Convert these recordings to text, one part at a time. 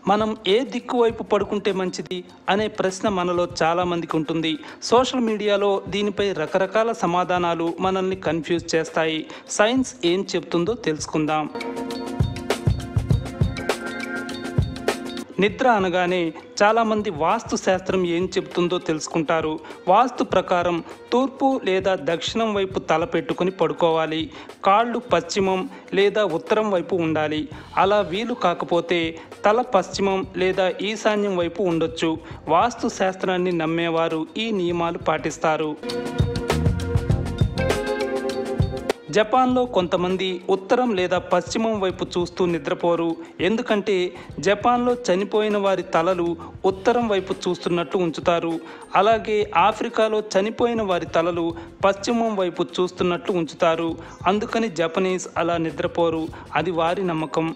మనం ఏ దిక్కు వైపు పడుకుంటే మంచిది అనే ప్రశ్న మనలో చాలామందికి ఉంటుంది. సోషల్ మీడియాలో దీనిపై రకరకాల సమాధానాలు మనల్ని కన్ఫ్యూజ్ చేస్తాయి. సైన్స్ ఏం చెప్తుందో తెలుసుకుందాం. నిద్ర అనగానే చాలామంది వాస్తు శాస్త్రం ఏం చెబుతుందో తెలుసుకుంటారు. వాస్తు ప్రకారం తూర్పు లేదా దక్షిణం వైపు తల పెట్టుకుని పడుకోవాలి. కాళ్ళు పశ్చిమం లేదా ఉత్తరం వైపు ఉండాలి. అలా వీలు కాకపోతే తల పశ్చిమం లేదా ఈశాన్యం వైపు ఉండొచ్చు. వాస్తు శాస్త్రాన్ని నమ్మేవారు ఈ నియమాలు పాటిస్తారు. జపాన్లో కొంతమంది ఉత్తరం లేదా పశ్చిమం వైపు చూస్తూ నిద్రపోరు. ఎందుకంటే జపాన్లో చనిపోయిన వారి తలలు ఉత్తరం వైపు చూస్తున్నట్టు ఉంచుతారు. అలాగే ఆఫ్రికాలో చనిపోయిన వారి తలలు పశ్చిమం వైపు చూస్తున్నట్లు ఉంచుతారు. అందుకని జపనీస్ అలా నిద్రపోరు. అది వారి నమ్మకం.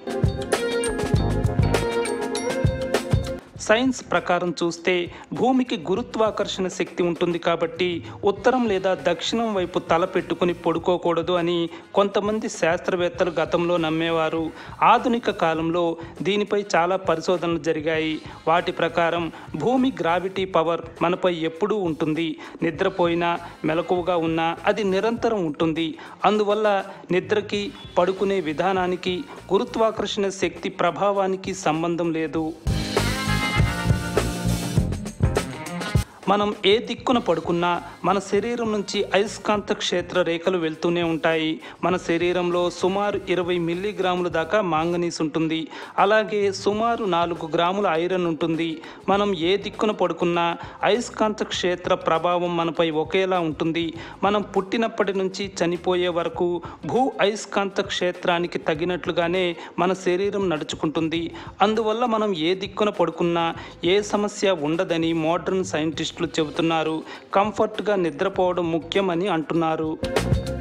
సైన్స్ ప్రకారం చూస్తే భూమికి గురుత్వాకర్షణ శక్తి ఉంటుంది కాబట్టి ఉత్తరం లేదా దక్షిణం వైపు తల పెట్టుకుని పడుకోకూడదు అని కొంతమంది శాస్త్రవేత్తలు గతంలో నమ్మేవారు. ఆధునిక కాలంలో దీనిపై చాలా పరిశోధనలు జరిగాయి. వాటి ప్రకారం భూమి గ్రావిటీ పవర్ మనపై ఎప్పుడూ ఉంటుంది. నిద్రపోయినా మెలకువగా ఉన్నా అది నిరంతరం ఉంటుంది. అందువల్ల నిద్రకి పడుకునే విధానానికి గురుత్వాకర్షణ శక్తి ప్రభావానికి సంబంధం లేదు. మనం ఏ దిక్కున పడుకున్నా మన శరీరం నుంచి అయస్కాంత క్షేత్ర రేఖలు వెళ్తూనే ఉంటాయి. మన శరీరంలో సుమారు 20 మిల్లీగ్రాముల దాకా మాంగనీస్ ఉంటుంది. అలాగే సుమారు 4 గ్రాముల ఐరన్ ఉంటుంది. మనం ఏ దిక్కున పడుకున్నా అయస్కాంత క్షేత్ర ప్రభావం మనపై ఒకేలా ఉంటుంది. మనం పుట్టినప్పటి నుంచి చనిపోయే వరకు భూ అయస్కాంత క్షేత్రానికి తగినట్లుగానే మన శరీరం నడుచుకుంటుంది. అందువల్ల మనం ఏ దిక్కున పడుకున్నా ఏ సమస్య ఉండదని మోడర్న్ సైంటిస్టులు చెబుతున్నారు. కంఫర్ట్గా నిద్రపోవడం ముఖ్యమని అంటున్నారు.